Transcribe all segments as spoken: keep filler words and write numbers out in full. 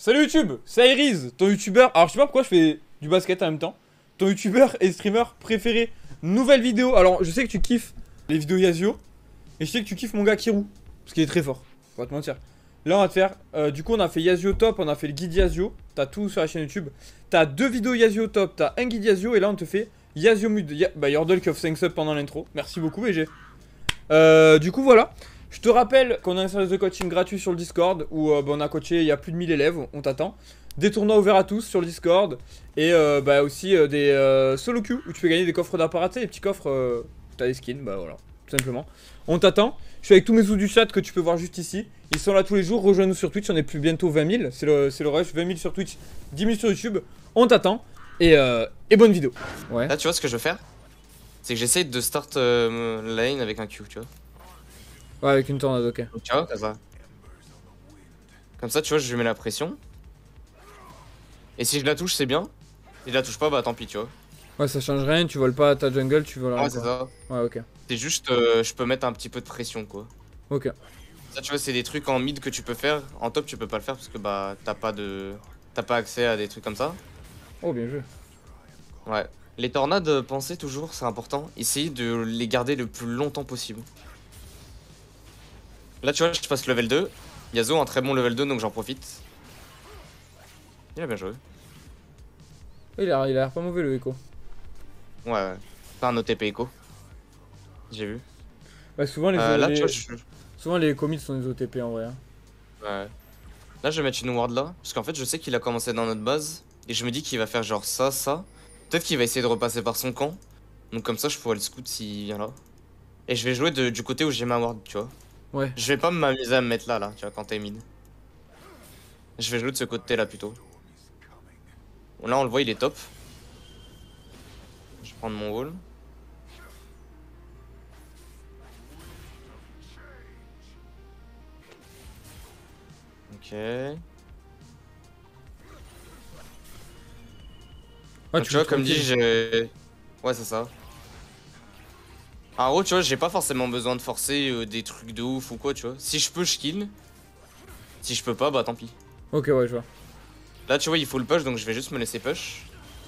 Salut YouTube, c'est Iris, ton youtubeur. Alors je sais pas pourquoi je fais du basket en même temps. Ton youtubeur et streamer préféré. Nouvelle vidéo. Alors je sais que tu kiffes les vidéos Yasuo. Et je sais que tu kiffes mon gars Kirou. Parce qu'il est très fort, faut pas te mentir. Là on va te faire, euh, du coup on a fait Yasuo top, on a fait le guide Yasuo. T'as tout sur la chaîne YouTube. T'as deux vidéos Yasuo top, t'as un guide Yasuo. Et là on te fait Yasuo mid. Ya bah Yordle qui offre cinq subs pendant l'intro. Merci beaucoup B G. Euh, du coup voilà. Je te rappelle qu'on a un service de coaching gratuit sur le Discord où euh, bah, on a coaché, il y a plus de mille élèves, on t'attend. Des tournois ouverts à tous sur le Discord. Et euh, bah, aussi euh, des euh, solo queues où tu peux gagner des coffres d'apparatus, des petits coffres, euh, t'as des skins, bah voilà, tout simplement. On t'attend. Je suis avec tous mes sous du chat que tu peux voir juste ici. Ils sont là tous les jours, rejoins-nous sur Twitch, on est plus bientôt vingt mille. C'est le, le rush, vingt mille sur Twitch, dix mille sur YouTube. On t'attend. Et, euh, et bonne vidéo. Ouais. Là tu vois ce que je veux faire, c'est que j'essaye de start euh, lane avec un Q, tu vois. Ouais, avec une tornade, ok. Donc, tu vois, comme ça. Comme ça, tu vois, je lui mets la pression. Et si je la touche, c'est bien. Si je la touche pas, bah tant pis, tu vois. Ouais, ça change rien, tu voles pas à ta jungle, tu voles. Ouais, c'est ça. Ouais, ok. C'est juste, euh, je peux mettre un petit peu de pression, quoi. Ok. Ça, tu vois, c'est des trucs en mid que tu peux faire. En top, tu peux pas le faire parce que bah t'as pas de, t'as pas accès à des trucs comme ça. Oh, bien joué. Ouais. Les tornades, pensez toujours, c'est important. Essayez de les garder le plus longtemps possible. Là, tu vois, je passe level deux. Yasuo, un très bon level deux, donc j'en profite. Il a bien joué. Il a l'air pas mauvais le Echo. Ouais, ouais. Pas un O T P Echo. J'ai vu. Bah, souvent les, Euh, là, les... tu vois, je... souvent les commits sont des O T P en vrai. Hein. Ouais. Là, je vais mettre une ward là. Parce qu'en fait, je sais qu'il a commencé dans notre base. Et je me dis qu'il va faire genre ça, ça. Peut-être qu'il va essayer de repasser par son camp. Donc, comme ça, je pourrais le scout s'il vient là. Et je vais jouer de, du côté où j'ai ma ward, tu vois. Ouais. Je vais pas m'amuser à me mettre là, là, tu vois, quand t'es mid. Je vais jouer de ce côté là plutôt. Bon, là, on le voit, il est top. Je vais prendre mon wall. Ok. Ouais, Donc, tu vois, comme dit, j'ai... Ouais, c'est ça. En gros, tu vois, j'ai pas forcément besoin de forcer euh, des trucs de ouf ou quoi, tu vois. Si je peux, je kill. Si je peux pas, bah tant pis. Ok, ouais, je vois. Là, tu vois, il faut le push, donc je vais juste me laisser push.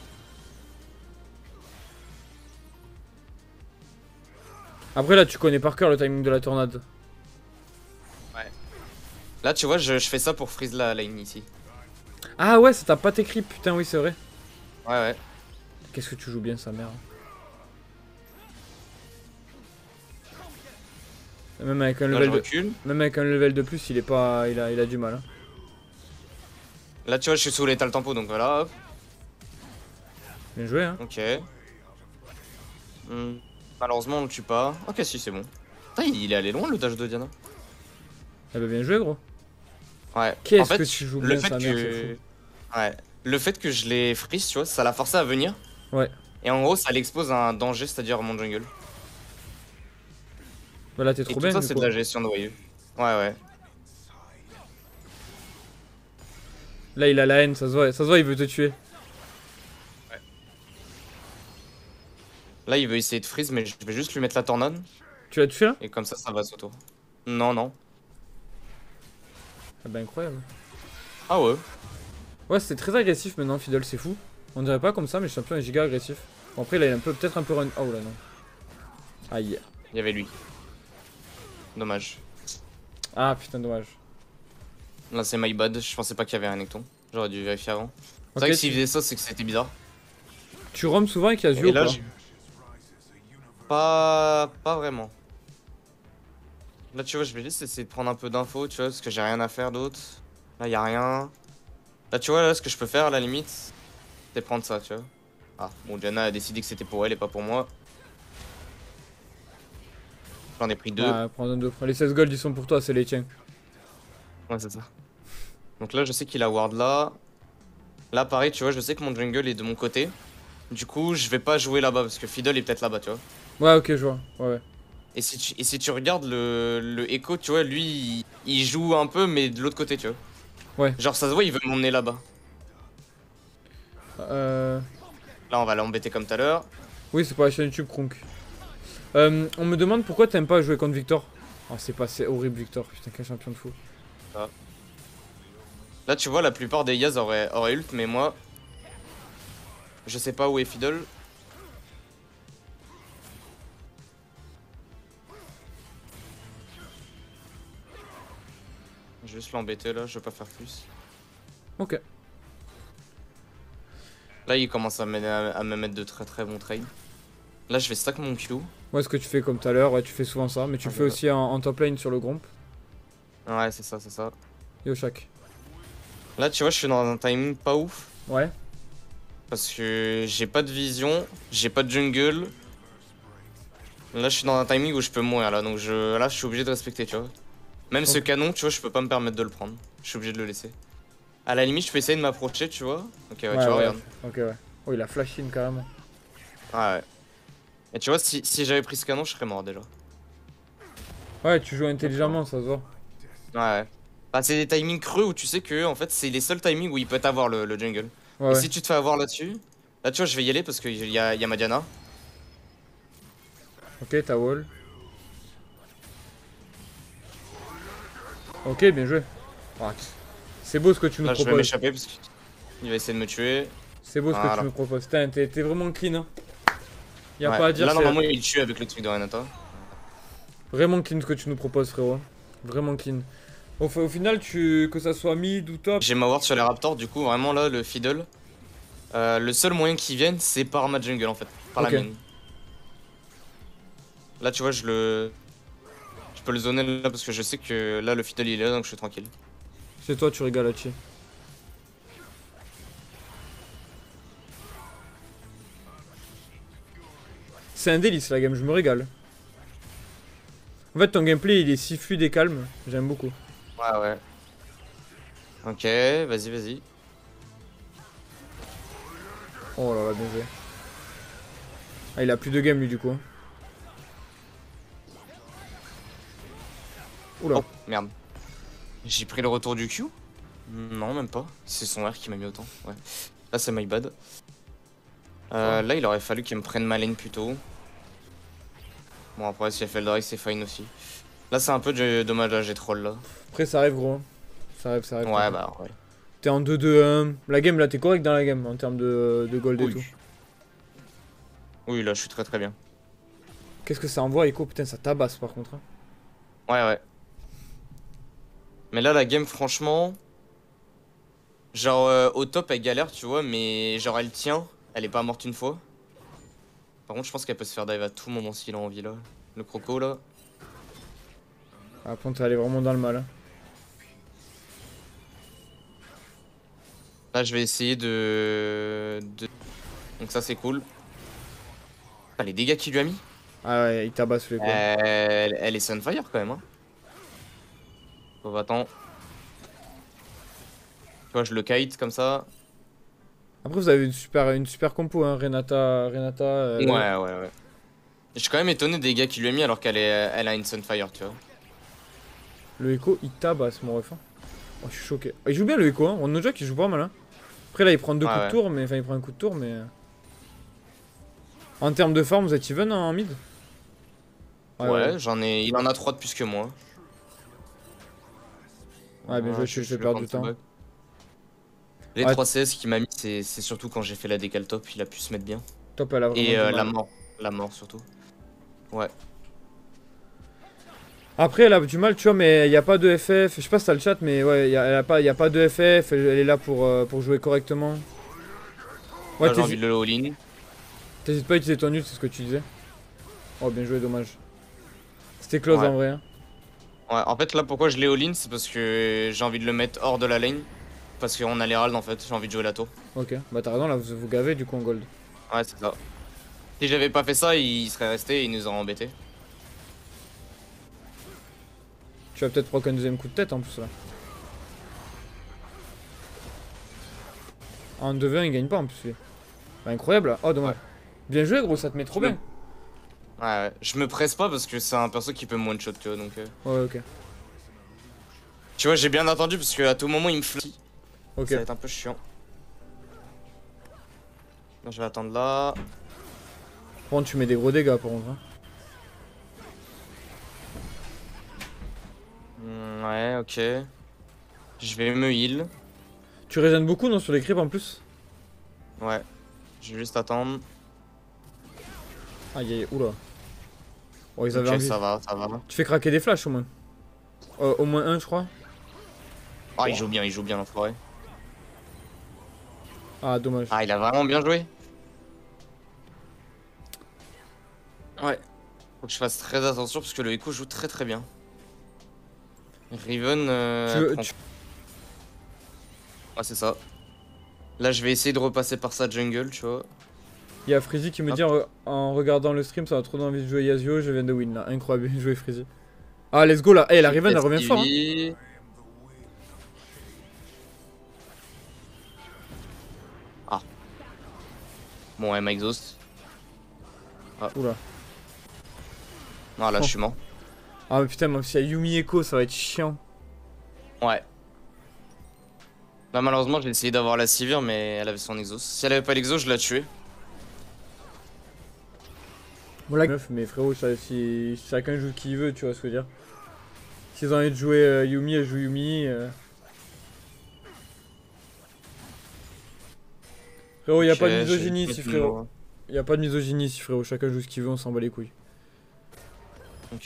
Après, là, tu connais par cœur le timing de la tornade. Ouais. Là, tu vois, je, je fais ça pour freeze la lane ici. Ah ouais, ça t'a pas tes creeps, putain, oui, c'est vrai. Ouais, ouais. Qu'est-ce que tu joues bien, sa mère. Même avec un Là, level je recule. de... Même avec un level de plus, il est pas... Il a, il a du mal. Hein. Là, tu vois, je suis sous l'étal tempo, donc voilà, hop. Bien joué, hein. Ok. Hmm. Malheureusement, on le tue pas. Ok, si, c'est bon. Putain, il est allé loin, le dash de Diana. Eh ben, bien joué, gros. Ouais. Qu'est-ce en fait, que tu joues le bien, fait sa mère, c'est que... fou. Ouais. Le fait que je l'ai freeze, tu vois, ça l'a forcé à venir. Ouais. Et en gros, ça l'expose à un danger, c'est-à-dire mon jungle. Bah là, t'es Et trop tout bien, ça, du c'est coup. de la gestion de wave. Ouais, ouais. Là, il a la haine, ça se voit, ça se voit, il veut te tuer. Ouais. Là, il veut essayer de freeze, mais je vais juste lui mettre la tornade. Tu l'as tué, là? Et comme ça, ça va s'auto. Non, non. Ah bah, incroyable. Ah ouais. Ouais, c'est très agressif maintenant, Fiddle, c'est fou. On dirait pas comme ça, mais le champion est giga agressif. Bon, après, là, il est un peu, peut-être un peu run. Oh là, non. Aïe. Il y avait lui. Dommage. Ah, putain, dommage. Là, c'est my bad. Je pensais pas qu'il y avait un Necton. J'aurais dû vérifier avant. C'est Ok, vrai que s'il tu... faisait ça, c'est que c'était bizarre. Tu roam souvent avec Yasuo Et ou là, pas? j'ai- Pas... pas vraiment. Là, tu vois, je vais juste essayer de prendre un peu d'infos, tu vois, parce que j'ai rien à faire d'autre. Là, y a rien. Là, tu vois, là, ce que je peux faire, à la limite, c'est prendre ça, tu vois. Ah, bon, Diana a décidé que c'était pour elle et pas pour moi. J'en ai pris deux. Ah, prends un deux. Les seize gold, ils sont pour toi, c'est les tiens. Ouais, c'est ça. Donc là, je sais qu'il a ward là. Là, pareil, tu vois, je sais que mon jungle est de mon côté. Du coup, je vais pas jouer là-bas, parce que Fiddle est peut-être là-bas, tu vois. Ouais, ok, je vois. Ouais, ouais. Et si tu, et si tu regardes le, le Echo, tu vois, lui, il, il joue un peu, mais de l'autre côté, tu vois. Ouais. Genre, ça se voit, il veut m'emmener là-bas. Euh... Là, on va l'embêter comme tout à l'heure. Oui, c'est pour la chaîne YouTube, Kronk. Euh, on me demande pourquoi t'aimes pas jouer contre Victor. Oh, c'est pas, c'est horrible, Victor. Putain, quel champion de fou. Ah. Là, tu vois, la plupart des Yaz auraient, auraient ult, mais moi, je sais pas où est Fiddle. Je vais juste l'embêter là, je vais pas faire plus. Ok. Là, il commence à me, à, à me mettre de très très bons trades. Là, je vais stack mon Q. Ouais, ce que tu fais comme tout à l'heure, ouais, tu fais souvent ça, mais tu le Ok. fais aussi en, en top lane sur le Gromp. Ouais, c'est ça, c'est ça. Et au chac. Là, tu vois, je suis dans un timing pas ouf. Ouais. Parce que j'ai pas de vision, j'ai pas de jungle. Là, je suis dans un timing où je peux mourir là, donc je, là, je suis obligé de respecter, tu vois. Même ce Ok. canon, tu vois, je peux pas me permettre de le prendre. Je suis obligé de le laisser. À la limite, je peux essayer de m'approcher, tu vois. Ok, ouais, Ouais, tu vois, ouais. regarde. Ok, ouais. Oh, il a flash in carrément. Ouais, ouais. Et tu vois, si, si j'avais pris ce canon, je serais mort déjà. Ouais, tu joues intelligemment, ça se voit. Ouais, ouais. Bah, c'est des timings creux où tu sais que, en fait, c'est les seuls timings où il peut t'avoir le, le jungle. Ouais, Et ouais. si tu te fais avoir là-dessus, là, tu vois, je vais y aller parce qu'il y a, y a ma Diana. Ok, ta wall. Ok, bien joué. Ah, c'est beau ce que tu nous Là, je vais proposes. m'échapper parce qu'il va essayer de me tuer. C'est beau ce que tu Voilà. nous proposes. Putain, t'es t'es vraiment clean, hein. Y a Ouais. pas à dire, Là, c'est normalement, il tue avec le truc de Renata. vraiment clean ce que tu nous proposes, frérot. Vraiment clean. Au, au final, tu, que ça soit mid ou top. J'ai ma ward sur les Raptors, du coup, vraiment là, le Fiddle. Euh, le seul moyen qu'ils viennent, c'est par ma jungle en fait, par Ok. la mienne. Là, tu vois, je le. Je peux le zoner là parce que je sais que là, le Fiddle il est là, donc je suis tranquille. C'est toi, tu régales là-dessus. C'est un délice la game, je me régale. En fait, ton gameplay il est si fluide et calme, j'aime beaucoup. Ouais, ouais. Ok, vas-y, vas-y. Oh là là, bien joué. Ah, il a plus de game lui du coup. Oula. Oh, merde. J'ai pris le retour du Q? Non, même pas. C'est son R qui m'a mis autant. Ouais. Là, c'est my bad. Euh, Oh. Là, il aurait fallu qu'il me prenne ma lane plus tôt. Bon, après, si elle fait le drag, c'est fine aussi. Là, c'est un peu de- dommage, là, j'ai troll là. Après, ça arrive gros. Ça arrive, ça arrive. Ouais, bah, ouais. T'es en deux deux un. La game là, t'es correct dans la game en termes de, de gold et Oui. tout. Oui, là, je suis très très bien. Qu'est-ce que ça envoie, Echo? Putain, ça tabasse par contre, hein. Ouais, ouais. Mais là, la game, franchement. Genre, euh, au top, elle galère, tu vois, mais genre, elle tient. Elle est pas morte une fois. Par contre, je pense qu'elle peut se faire dive à tout moment s'il a envie, là. Le croco, là. Par contre, elle est vraiment dans le mal, hein. Là, je vais essayer de. de... Donc, ça, c'est cool. Ah, les dégâts qu'il lui a mis. Ah ouais, il tabasse les quoi. Elle, elle est Sunfire quand même, hein. Bon, attends. Tu vois, je le kite comme ça. Après, vous avez une super, une super compo, hein, Renata. Renata euh, Ouais, ouais, ouais. Je suis quand même étonné des dégâts qu'il lui a mis alors qu'elle est, elle a une Sunfire, tu vois. Le Echo, il tabasse mon ref, hein. Oh, je suis choqué. Oh, il joue bien le Echo, hein. On nous qui joue pas mal, hein. Après, là, il prend deux Ouais, coups ouais. de tour, mais enfin, il prend un coup de tour, mais. En termes de forme, vous êtes even en mid? Ouais, j'en ai. Il en a trois de plus que moi. Ouais, bien joué, je fais perdre du temps. Les Ouais. trois C S qu'il m'a mis, c'est c'est surtout quand j'ai fait la décale top, il a pu se mettre bien. Top, elle a vraiment Et du euh, mal. la mort. La mort surtout. Ouais. Après, elle a du mal, tu vois, mais il n'y a pas de F F. Je sais pas si t'as le chat, mais ouais, il n'y a, pas- y a pas de F F. Elle, elle est là pour, euh, pour jouer correctement. Ouais, Là, j'ai envie t'hésites de le all-in. t'hésites pas à utiliser ton ult, c'est ce que tu disais. Oh, bien joué, dommage. C'était close Ouais. en vrai, hein. Ouais, en fait, là, pourquoi je l'ai all-in, c'est parce que j'ai envie de le mettre hors de la lane. Parce qu'on a l'Herald en fait, j'ai envie de jouer la tour. Ok, bah t'as raison, là, vous vous gavez du coup en gold. Ouais, c'est ça. Si j'avais pas fait ça, il serait resté et il nous aurait embêté. Tu vas peut-être proc un deuxième coup de tête en plus là. En deux v un, il gagne pas en plus lui. Bah, incroyable là. Oh, dommage. Ouais. Bien joué, gros, ça te met trop Je me- bien. Ouais, ouais. Je me presse pas parce que c'est un perso qui peut me one-shot, tu vois, donc... euh. Ouais, ok. Tu vois, j'ai bien attendu parce qu'à tout moment, il me fly. Ok. Ça va être un peu chiant. Là, je vais attendre là. Par contre, tu mets des gros dégâts par contre, hein. Hmm, ouais, ok. Je vais me heal. Tu régènes beaucoup non sur les creeps en plus? Ouais. Je vais juste attendre. Aïe aïe, oula. Oh, ils avaient Ok, envie. ça va, ça va. Tu fais craquer des flashs au moins. Euh, au moins un, je crois. Ah, il joue bien, il joue bien l'enfoiré. Ah, dommage. Ah, il a vraiment bien joué. Ouais. Faut que je fasse très attention parce que le Echo joue très très bien. Riven. Euh, Tu veux- prend- tu- Ouais, c'est ça. Là, je vais essayer de repasser par sa jungle, tu vois. Il y a Freezy qui me dit en, re- en regardant le stream, ça a trop envie de jouer Yasuo, je viens de win là. Incroyable, bien joué Freezy. Ah, let's go là. Eh, la Riven elle revient fort. Hein. Ah. Bon, M exhaust. Oula. Non, là, Oh. je suis mort. Ah, mais putain, même s'il y a Yumi Echo, ça va être chiant. Ouais. Là, malheureusement, j'ai essayé d'avoir la Sivir, mais elle avait son exhaust. Si elle avait pas l'exhaust, je la tué. Bon, là, meuf, mais frérot, ça, si chacun joue qui il veut, tu vois ce que je veux dire. S'ils ont envie de jouer euh, Yumi, elle joue Yumi. Euh... Frérot, y a Ok, pas de je vais misogynie mettre ici, une frérot. mort. Y a pas de misogynie ici, frérot. Chacun joue ce qu'il veut, on s'en bat les couilles. Ok.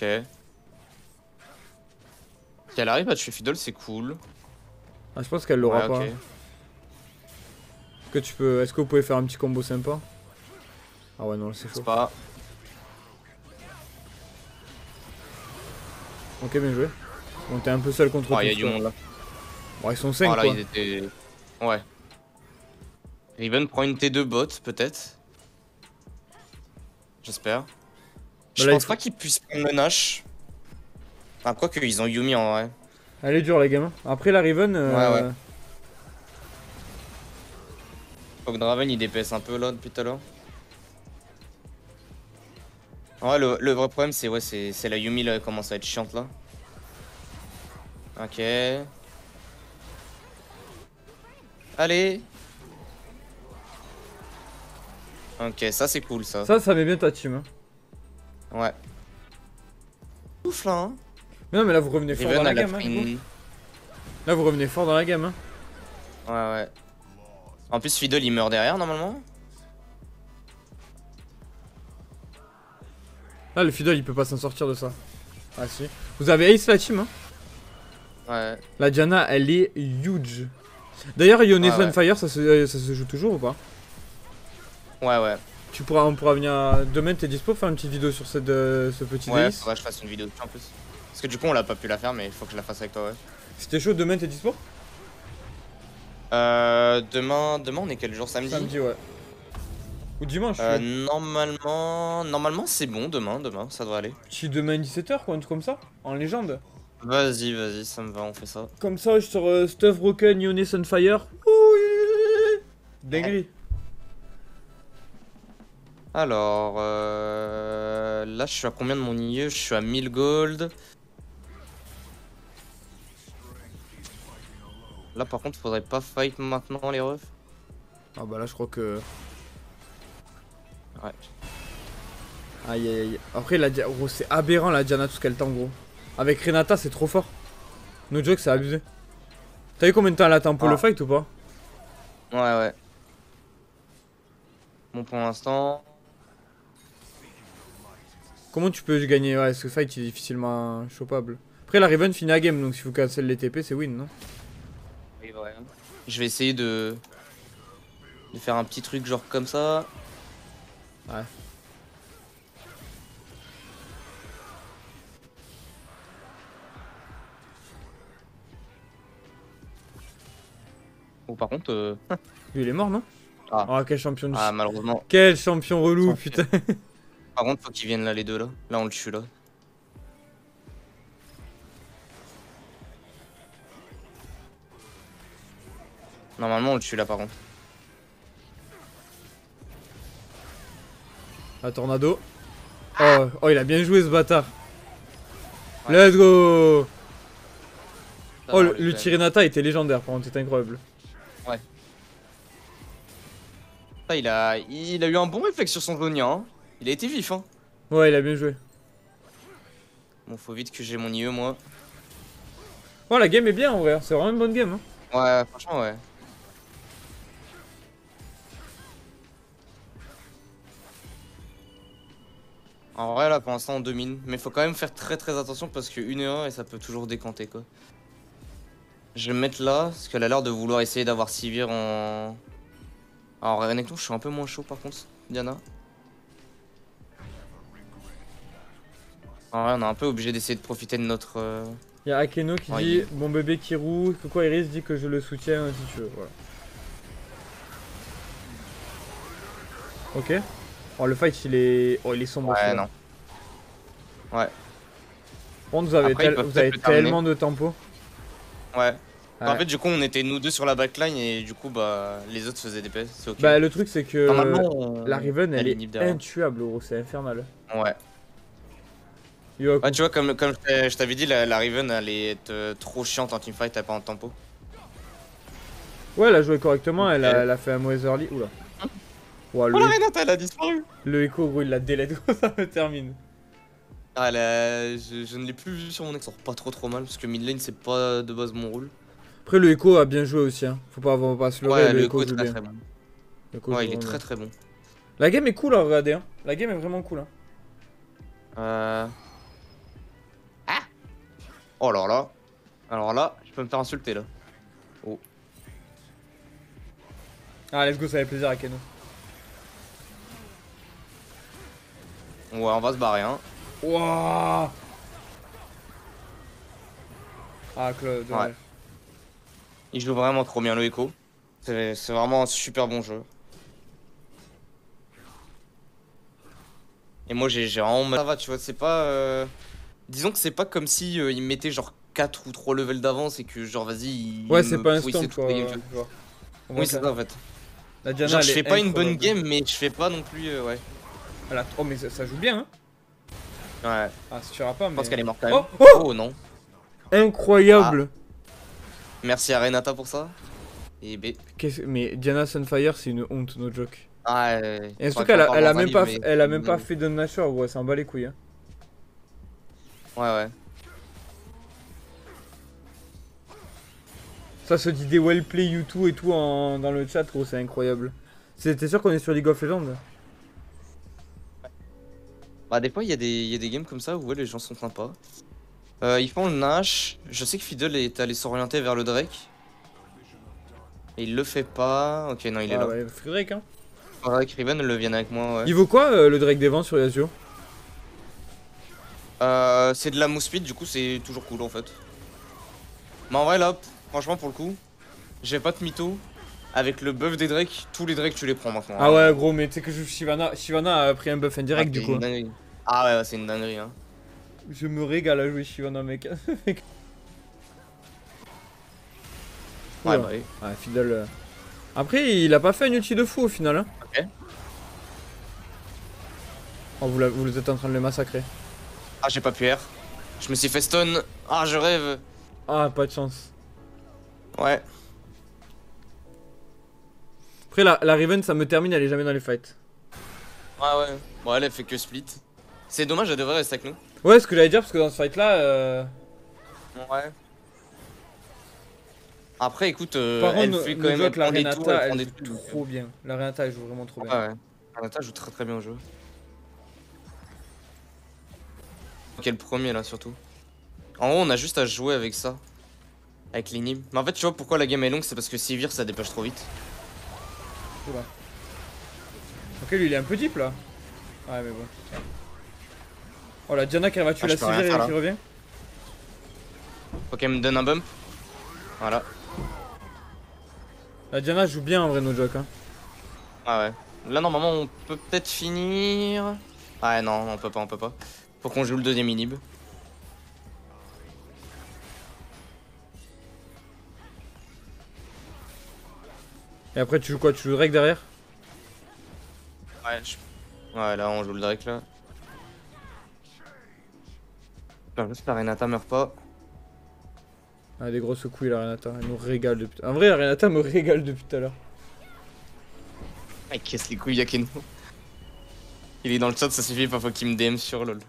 Si elle arrive à tuer Fiddle, c'est cool. Ah, je pense qu'elle l'aura Ouais, pas. ok. Est-ce que tu peux. Est-ce que vous pouvez faire un petit combo sympa? Ah ouais, non, c'est chaud. C'est pas. Ok, bien joué. Bon, t'es un peu seul contre Oh, tous, il y a du quoi. monde là. Bon, ils sont cinq Oh là, quoi. ils étaient. Ouais. Riven prend une T deux bot, peut-être. J'espère. Je là, pense il faut- pas qu'ils puissent prendre le Nash. Enfin, quoi que, ils ont Yumi en vrai. Elle est dure, les gamins. Après, la Riven. Euh... Ouais, ouais. Faut que Draven il D P S un peu là depuis tout à l'heure. Ouais, le, le vrai problème c'est ouais, c'est c'est la Yumi là, elle commence à être chiante là. Ok. Allez. Ok, ça c'est cool ça. Ça, ça met bien ta team. Hein. Ouais. Ouf là hein. Mais non, mais là, vous revenez fort Riven dans la elle a gamme. Hein, pris du coup. une... Là, vous revenez fort dans la gamme. Hein. Ouais ouais. En plus Fiddle il meurt derrière normalement. Là, le Fiddle, il peut pas s'en sortir de ça. Ah, si. Vous avez Ace la team. Hein. Ouais. La Diana, elle est huge. D'ailleurs, Ioné Ah ouais. Sunfire, ça se, euh, ça se joue toujours ou pas? Ouais ouais. Tu pourras, on pourra venir à... Demain, t'es dispo pour faire une petite vidéo sur cette, euh, ce petit Ouais, Ace? faudrait que je fasse une vidéo dessus en plus. Parce que du coup on l'a pas pu la faire mais il faut que je la fasse avec toi ouais. Si t'es chaud, demain, t'es dispo? Euh, demain, demain on est quel jour? Samedi? Samedi, ouais. Ou dimanche? Euh, tu veux. normalement, normalement c'est bon demain, demain, ça devrait aller. Si demain dix-sept heures, quoi, un truc comme ça? En légende? Vas-y, vas-y, ça me va, on fait ça. Comme ça, je sors euh, Stuff Broken, Ioné Sunfire. Ouh, dinguerie. Alors, euh, là je suis à combien de mon I E? Je suis à mille gold. Là par contre, faudrait pas fight maintenant les refs. Ah bah là, je crois que... Ouais. Aïe aïe aïe. Après, la Dia- gros, c'est aberrant la Diana, tout ce qu'elle tend, gros. Avec Renata, c'est trop fort. No joke, c'est abusé. T'as vu combien de temps elle attend pour Ah. le fight ou pas? Ouais, ouais. Bon, pour l'instant. Comment tu peux gagner? Ouais, ce fight il est difficilement chopable. Après, la Riven finit la game, donc si vous cancel les T P, c'est win, non? Oui, ouais. Je vais essayer de... de faire un petit truc genre comme ça. Ouais. Ou par contre, euh... Lui, il est mort, non? Ah. Oh, quel champion du... ah malheureusement. Quel champion relou, Sans putain. Par contre, faut qu'ils viennent là les deux là. Là on le tue là. Normalement on le tue là par contre. La tornado. Oh, oh, il a bien joué ce bâtard. Let's go. Ça Oh, va, le, on les le fait. Tirenata était légendaire, par contre, c'était incroyable. Ça, il a... il a eu un bon réflexe sur son Zonia. Hein. Il a été vif hein. Ouais, il a bien joué. Bon faut vite que j'ai mon I E moi. Oh, la game est bien en vrai, c'est vraiment une bonne game. Hein. Ouais franchement ouais. En vrai, là, pour l'instant, on domine. Mais faut quand même faire très très attention parce que une et un et ça peut toujours décanter, quoi. Je vais me mettre là, parce qu'elle a l'air de vouloir essayer d'avoir Sivir en... Alors, Renekton, je suis un peu moins chaud, par contre, Diana. En vrai, on est un peu obligé d'essayer de profiter de notre... Euh... Il y a Akeno qui Ouais, dit il... mon bébé Kirou, Coco Iris dit que je le soutiens si tu veux. Voilà. Ok. Oh, le fight il est. Oh, il est sombre. Ouais, non. Ouais. Bon, vous avez, Après, tel... vous avez tellement de tempo. Ouais. Ouais. En fait, du coup, on était nous deux sur la backline et du coup, bah, les autres faisaient des P S. C'est ok. Bah, le truc, c'est que on... la Riven, elle est intuable, gros. C'est infernal. Ouais. Yo, ouais, tu vois, comme, comme je t'avais dit, la, la Riven, elle est euh, trop chiante en teamfight, t'as pas en tempo. Ouais, elle a joué correctement. Elle a, elle a fait un mauvais early. Oula. Ouais, le... Oh, la Renata, elle a disparu. Le Echo, gros, il la délète, gros. Ça me termine. Ah, là, je, je ne l'ai plus vu sur mon ex, pas trop trop mal parce que mid lane c'est pas de base mon rôle. Après le Echo a bien joué aussi, hein. Faut pas, faut pas se leurrer, ouais, le, le Echo est joue très, bien. très bon. Echo ouais, il est bien. très très bon. La game est cool à regarder, hein. La game est vraiment cool, hein. Euh... Ah oh là là. Alors là, je peux me faire insulter là. Oh. Ah, let's go, ça fait plaisir à Keno. Ouais, on va se barrer, hein. Wouah. Ah, Claude, ouais. ouais. Il joue vraiment trop bien le Echo. C'est vraiment un super bon jeu. Et moi j'ai vraiment... Ça va, tu vois, c'est pas... Euh... Disons que c'est pas comme si euh, il mettait genre quatre ou trois levels d'avance et que genre vas-y... Ouais, c'est pas un stomp quoi. Ouais, oui, c'est ça en fait. La Diana, genre je fais pas une bonne game, mais je fais pas non plus... Euh, ouais. Elle a... Oh, mais ça, ça joue bien, hein. Ouais. Ah, ça tuera pas, mais... Je pense qu'elle est morte quand même. Oh, oh, oh non. Incroyable. Ah. Merci à Renata pour ça. Et B. Mais Diana Sunfire, c'est une honte, no joke. Ah, ouais. Et surtout qu'elle a, elle a même pas, mais... elle a même pas fait de Nashor, ouais, ça en bat les couilles. Hein. Ouais, ouais. Ça se dit des well play YouTube et tout en, dans le chat, gros, c'est incroyable. T'es sûr qu'on est sur League of Legends? Bah, des fois, il y, y a des games comme ça où ouais, les gens sont sympas. Euh, ils font le Nash. Je sais que Fiddle est allé s'orienter vers le Drake. Et il le fait pas. Ok, non, il ah, est là. Ouais, Drake, hein. Drake, Riven, le viennent avec moi. Ouais. Il vaut quoi euh, le Drake des vents sur Yasuo? euh, C'est de la move speed, du coup, c'est toujours cool en fait. Mais en vrai, là, franchement, pour le coup, j'ai pas de mytho. Avec le buff des Drake, tous les Drake, tu les prends maintenant. Ah ouais, gros, mais tu sais que je Shyvana, Shyvana a pris un buff indirect ah, du coup. Ah ouais, ouais c'est une dinguerie. Hein. Je me régale à jouer Shyvana, mec. ouais, bah oui. Ouais, Fiddle. Euh... Après, il a pas fait un ulti de fou au final. Hein. Ok. Oh, vous, vous êtes en train de le massacrer. Ah, j'ai pas pu R. Je me suis fait stun. Ah, je rêve. Ah, pas de chance. Ouais. Après, la, la Riven, ça me termine, elle est jamais dans les fights. Ouais, ouais. Bon, elle, elle fait que split. C'est dommage, elle devrait rester avec nous. Ouais, ce que j'allais dire, parce que dans ce fight là. Euh... Ouais. Après, écoute, euh, Par elle contre, fait quand même elle la prend des Renata, tours, elle elle prend des joue tours. trop bien. La Renata, elle joue vraiment trop bien. Ouais, ouais. La Renata joue très très bien au jeu. Ok, le premier là, surtout. En gros, on a juste à jouer avec ça. Avec l'inhib. Mais en fait, tu vois pourquoi la game est longue, c'est parce que Sivir ça dépêche trop vite. Oula. Ok, lui il est un peu deep là. Ouais, mais bon. Oh la Diana qui va tuer ah, la Sivir et qui revient. Faut qu'elle me donne un bump. Voilà. La Diana joue bien en vrai, no joke. Hein. Ah ouais. Là, normalement, on peut peut-être finir. Ah non, on peut pas, on peut pas. Faut qu'on joue le deuxième inhib. Et après, tu joues quoi? Tu joues Drake derrière? Ouais, je... ouais, là, on joue le Drake là. Là, juste la Renata meurt pas. Ah, des grosses couilles la Renata, elle nous régale depuis. En vrai, la Renata me régale depuis tout à l'heure. Ah, il casse les couilles, Yakeno. Il est dans le chat, ça suffit parfois qu'il me D M sur LoL.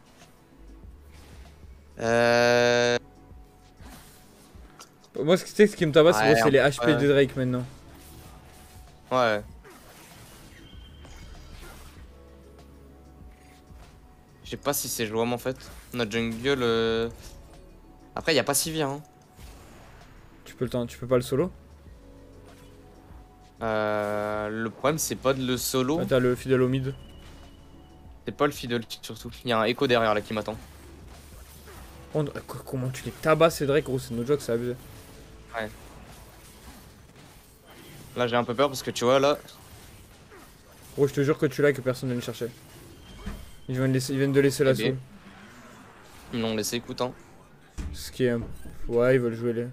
Euh... Moi, ce, ce qui me tabasse, ouais, c'est les H P ouais. de Drake maintenant. Ouais. Je sais pas si c'est jouable en fait. Notre jungle. Euh... Après, y a pas Sivir. Hein. Tu peux le temps, tu peux pas le solo. Euh, le problème, c'est pas de le solo. Ah, t'as le fidèle au mid. C'est pas le fiddle surtout. Il y a un écho derrière là qui m'attend. Oh, comment tu les tabasses, Cédric, gros, c'est no joke, c'est abusé. Ouais. Là, j'ai un peu peur parce que tu vois, là. Gros, je te jure que tu l'as et que personne ne vient le chercher. Ils viennent, laisser, ils viennent de laisser la soul. Ils l'ont laissé, écoute. Hein. Ce qui est. Ouais, ils veulent jouer les.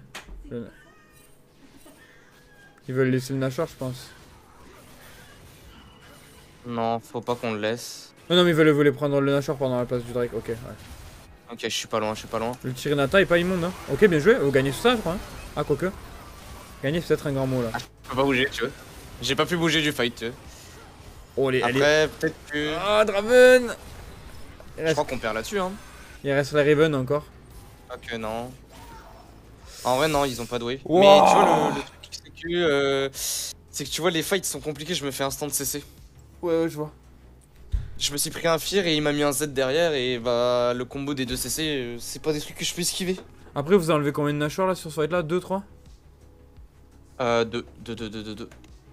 Ils veulent laisser le Nashor, je pense. Non, faut pas qu'on le laisse. Non, non, mais ils veulent, voulaient prendre le Nashor pendant la passe du Drake, ok, ouais. Ok, je suis pas loin, je suis pas loin. Le Tirinata est pas immonde, hein. Ok, bien joué, vous gagnez sur ça, je crois. Hein. Ah, quoique. Gagner, c'est peut-être un grand mot là. Ah, je peux pas bouger, tu vois. J'ai pas pu bouger du fight, tu vois. Oh, les. Après, peut-être que. Ah, Draven. Je reste... crois qu'on perd là-dessus, hein. Il reste la Raven encore. Ok, non. En vrai, non, ils ont pas doué. Wow. Mais tu vois, le, le truc, c'est que. Euh, c'est que tu vois, les fights sont compliqués, je me fais instant de C C. Ouais, ouais, je vois. Je me suis pris un fear et il m'a mis un Z derrière et bah le combo des deux C C, euh, c'est pas des trucs que je peux esquiver. Après, vous avez enlevé combien de Nashor là sur ce fight là? deux, trois? Euh, deux, deux, deux, deux, deux, deux.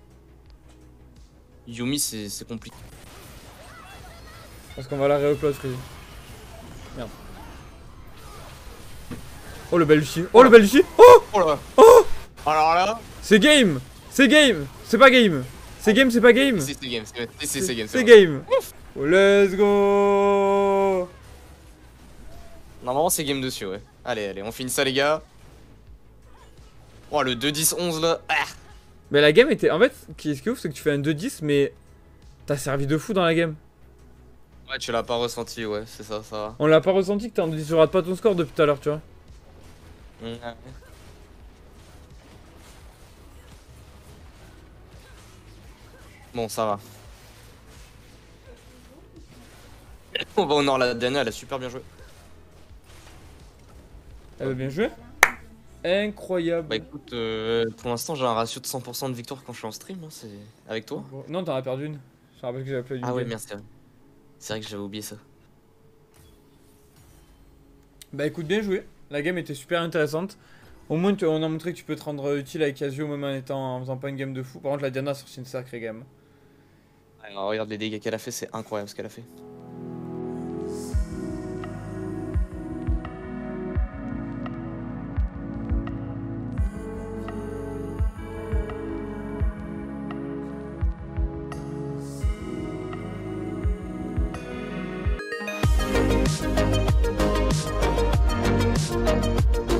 Yumi, c'est compliqué. Parce qu'on va la réupload, Freddy. Merde. Oh le bel Lucie. Oh, oh le bel Lucie. Oh. Oh là. Oh. Alors là. C'est game. C'est game. C'est pas game. C'est game, c'est pas game. C'est game, c'est game. C'est game. Oh, let's go. Normalement c'est game dessus, ouais. Allez, allez, on finit ça les gars. Oh le deux dix onze là. Ah. Mais la game était... En fait, ce qui est ouf, c'est que tu fais un deux dix, mais... T'as servi de fou dans la game. Ouais, tu l'as pas ressenti, ouais, c'est ça, ça va. On l'a pas ressenti que t'es en deux dix, tu rates pas ton score depuis tout à l'heure, tu vois. Ouais. Bon, ça va. On va au nord, la dernière, elle a super bien joué. Elle a bien joué. Incroyable. Bah écoute, euh, pour l'instant j'ai un ratio de cent pour cent de victoire quand je suis en stream, hein, c'est avec toi. Bon, non, t'en as perdu une. Je te rappelle que j'avais appelé une. Ah ouais, merci. C'est vrai que j'avais oublié ça. Bah écoute, bien joué. La game était super intéressante. Au moins, on a montré que tu peux te rendre utile avec Casio même en, étant, en faisant pas une game de fou. Par contre, la Diana, c'est une sacrée game. Alors, regarde les dégâts qu'elle a fait, c'est incroyable ce qu'elle a fait. We'll be right back.